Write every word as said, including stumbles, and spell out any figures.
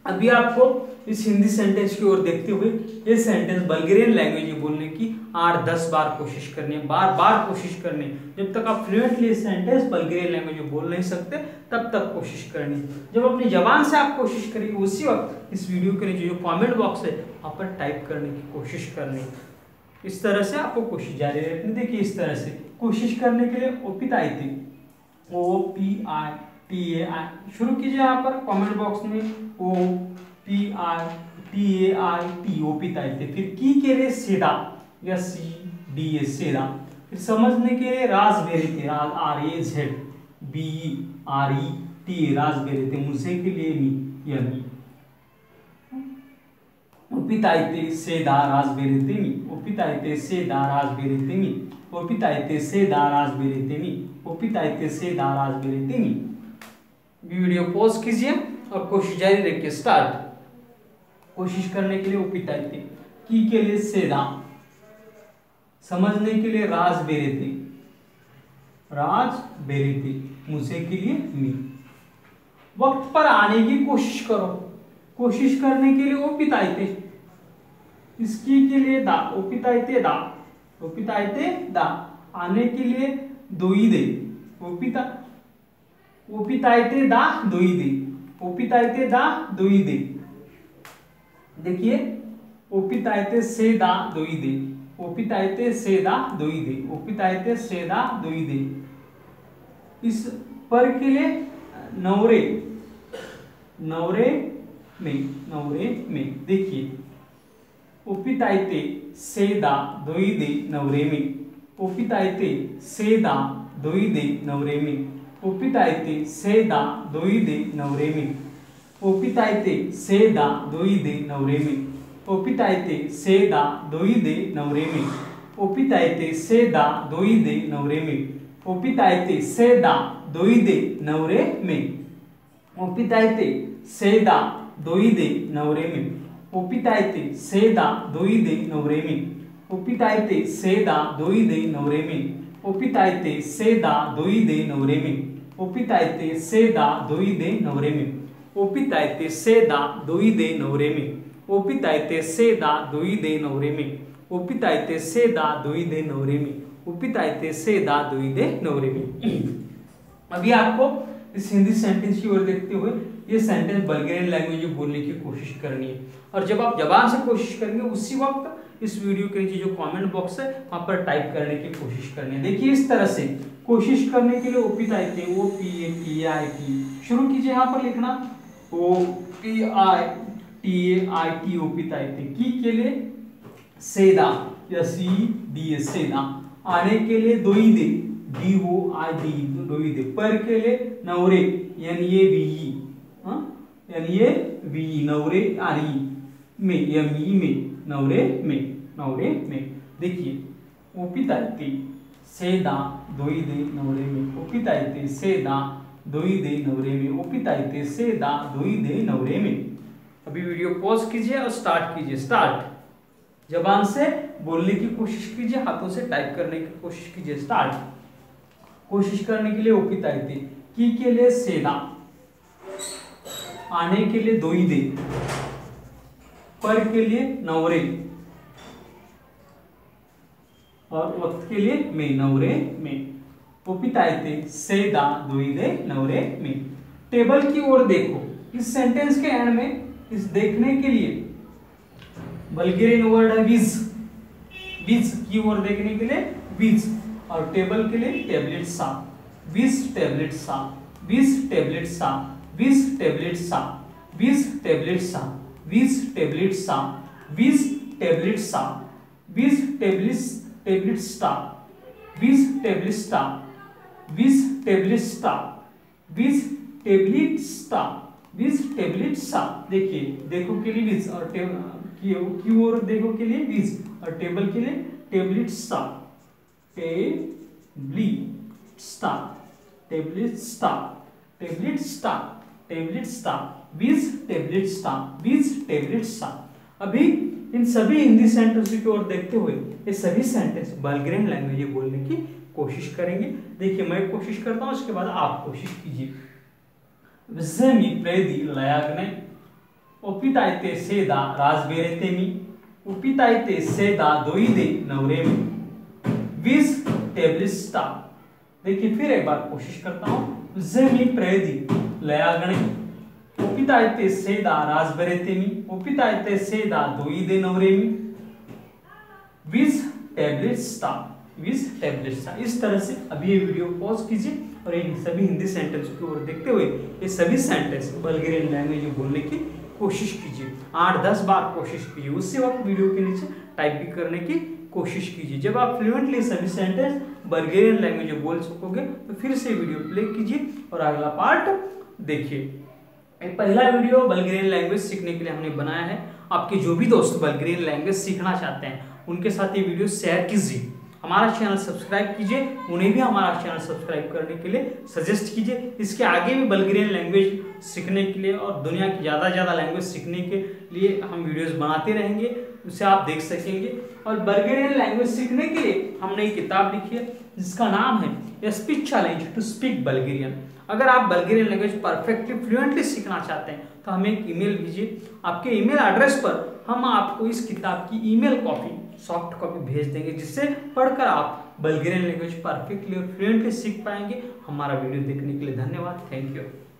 अभी आपको इस हिंदी सेंटेंस की ओर देखते हुए ये सेंटेंस बल्गेरियन लैंग्वेज में बोलने की आठ दस बार कोशिश करनी है, बार बार कोशिश करनी है। जब तक आप फ्लुएंटली ये सेंटेंस बल्गेरियन लैंग्वेज में बोल नहीं सकते तब तक कोशिश करनी है। जब अपनी जबान से आप कोशिश करेंगे उसी वक्त इस वीडियो के नीचे जो कमेंट बॉक्स है वहाँ पर टाइप करने की कोशिश करनी है। इस तरह से आपको कोशिश जारी रखनी। देखिए इस तरह से कोशिश करने के लिए ओपिताइते, O P I T A आई शुरू कीजिए यहाँ पर कमेंट बॉक्स में, O P I T A I T ओपिताइते। फिर की के लिए सेदा या सी डी ए सेदा। फिर समझने के लिए रास्पबेरी, राज R A Z B R E T raspberry, मुझे के लिए मी यमी। ओपिताइते सेदा रास्पबेरी मी, ओपिताइते सेदा रास्पबेरी मी, ओपिताइते सेदा रास्पबेरी मी, ओपिताइते सेदा रास्पबेरी मी। वीडियो पॉज कीजिए और कोशिश जारी रखिए। स्टार्ट। कोशिश करने के लिए ओपिताइते, की के लिए सेदा, समझने के लिए रास्पबेरी, रास्पबेरी, मुझे के लिए मी। वक्त पर आने की कोशिश करो। कोशिश करने के लिए ओपिताइते, इसकी के लिए दा, ओपिताइते दा, ओपिताइते दा। आने के लिए दोइदे, ओपिता ओपिताइते दा दोइदे, ओपिताइते दा दोइदे। देखिए ओपिताइते से दा दोइदे, ओपिताइते से दा दोइदे, ओपिताइते से दा दोइदे। इस पर के लिए नवरे, नवरे में, नवरे में। देखिए ओपिताइते से दा दोइदे नवरे में, ओपिताइते से दा दोइदे नवरे में, ओपिताइते से दा दोइदे नवरे में, ओपिताइते से दा दोइदे नवरे में, ओपिताइते से दा दोइदे नवरे में, ओपिताइते से दा दोइदे नवरे में, ओपिताइते से दा दोइदे नवरे में, ओपिताइते से दा दोइदे नवरे में, ओपिताइते से दा दोइदे नवरे में, ओपिताइते से दा दोइदे नवरे में, ओपिताइते से दा दोइदे नवरे में, ओपिताइते से दा दोइदे नवरे में, ओपिताइते से दा दोइदे नवरे में, ओपिताइते से दा दोइदे नवरे में, ओपिताइते से दा दोइदे नवरे में, ओपिताइते से दा दोइदे नवरे में। अभी आपको इस हिंदी सेंटेंस की ओर देखते हुए ये सेंटेंस बल्गेरियन लैंग्वेज में बोलने की कोशिश करनी है। और जब आप जबान से कोशिश करेंगे उसी वक्त इस वीडियो के नीचे जो कमेंट बॉक्स है वहां पर टाइप करने की कोशिश करनी है। देखिए इस तरह से कोशिश करने के लिए ओपिताइते, O P A T I T शुरू कीजिए यहाँ पर लिखना, O P I T A I T ओपिताइते। की के लिए सेदा या सी डी ए सेदा। आने के लिए दोइदे, डी ओ आई डी दोइदे। पर के लिए नवरे, N A V E, N A V E नवरे आर ई में, एम ई में, नवरे में, नवरे में। देखिए ओपिताइते सेदा दोइदे नवरे में, ओपिताइते सेदा दोइदे नवरे में, ओपिताइते सेदा दोइदे नवरे में। अभी वीडियो पॉज कीजिए और स्टार्ट कीजिए। स्टार्ट। जबान से बोलने की कोशिश कीजिए, हाथों से टाइप करने की कोशिश कीजिए। स्टार्ट। कोशिश करने के लिए ओपिताइते, की के लिए सेदा, आने के लिए दोइदे, पर के लिए नवरे और वक्त के लिए में, नवरे में। ओपिताइते सेदा दोइदे नवरे में। टेबल की ओर देखो। इस सेंटेंस के एंड में इस देखने के लिए बल्गेरियन वर्ड है विज, विज की ओर देखने के लिए विज, और टेबल के लिए टेबलेट सा, विज टेबलेट सा, विज टेबलेट सा, विज टेबलेट सा, विज टेबलेट सा, विज टेबलेट सा, विज टेबलेट सा, विज टेबलेट टेबलेट सा, विज टेबलेट सा, विज टेबलेट सा, विज टेबलेट सा, विज टेबलेट सा। देखिए देखो के लिए विज और की ओर देखो के लिए विज और टेबल के लिए टेबलेट सा, टेबलेट सा, टेबलेट सा, टेबलेट सा, टेबलेट सा, विज टेबलेट सा, विज टेबलेट सा। अभी इन सभी हिंदी सेंटेंस की ओर देखते हुए ये सभी सेंटेंस बल्गेरियन लैंग्वेज में बोलने की कोशिश करेंगे। देखिए मैं कोशिश करता हूं, उसके बाद आप कोशिश कीजिए। Vzemi predi leagne, Opitaite seda razberetemi. Opitaite seda doide नवरेमी. Vis टेबलिस्टा. देखिए फिर एक बार कोशिश करता हूं. Zemi predi लयागणे. Opitaite seda razberetemi. Opitaite seda doide नवरेमी. Vis टेबलिस्टा. विस टेबलिस्टा. इस तरह से अभी ये वीडियो पॉज कीजिए और इन सभी हिंदी सेंटेंस की ओर देखते हुए ये सभी सेंटेंस बल्गेरियन लैंग्वेज में बोलने की कोशिश कीजिए. आठ दस बार कोशिश कीजिए. उसी वक्त वीडियो के नीचे टाइप भी करने की कोशिश कीजिए. जब आप फ्लुएंटली सभी सेंटेंस बल्गेरियन लैंग्वेज में बोल सकोगे तो फिर से वीडियो प्ले कीजिए और अगला पार्ट देखिए. पहला वीडियो बल्गेरियन लैंग्वेज सीखने के लिए हमने बनाया है. आपके जो भी दोस्त बल्गेरियन लैंग्वेज सीखना चाहते हैं उनके साथ ये वीडियो शेयर कीजिए. हमारा चैनल सब्सक्राइब कीजिए. उन्हें भी हमारा चैनल सब्सक्राइब करने के लिए सजेस्ट कीजिए. इसके आगे भी बल्गेरियन लैंग्वेज सीखने के लिए और दुनिया की ज़्यादा ज़्यादा लैंग्वेज सीखने के लिए हम वीडियोस बनाते रहेंगे. उसे आप देख सकेंगे. और बल्गेरियन लैंग्वेज सीखने के लिए हमने एक किताब लिखी है जिसका नाम है speech challenge to speak Bulgarian. अगर आप बल्गेरियन लैंग्वेज परफेक्टली फ्लुएंटली सीखना चाहते हैं तो हमें एक ईमेल भेजिए. आपके ईमेल एड्रेस पर हम आपको इस किताब की ईमेल कॉपी सॉफ्ट कॉपी भेज देंगे जिससे पढ़कर आप बल्गेरियन लैंग्वेज परफेक्टली और फ्लुएंटली सीख पाएंगे. हमारा वीडियो देखने के लिए धन्यवाद. Thank you.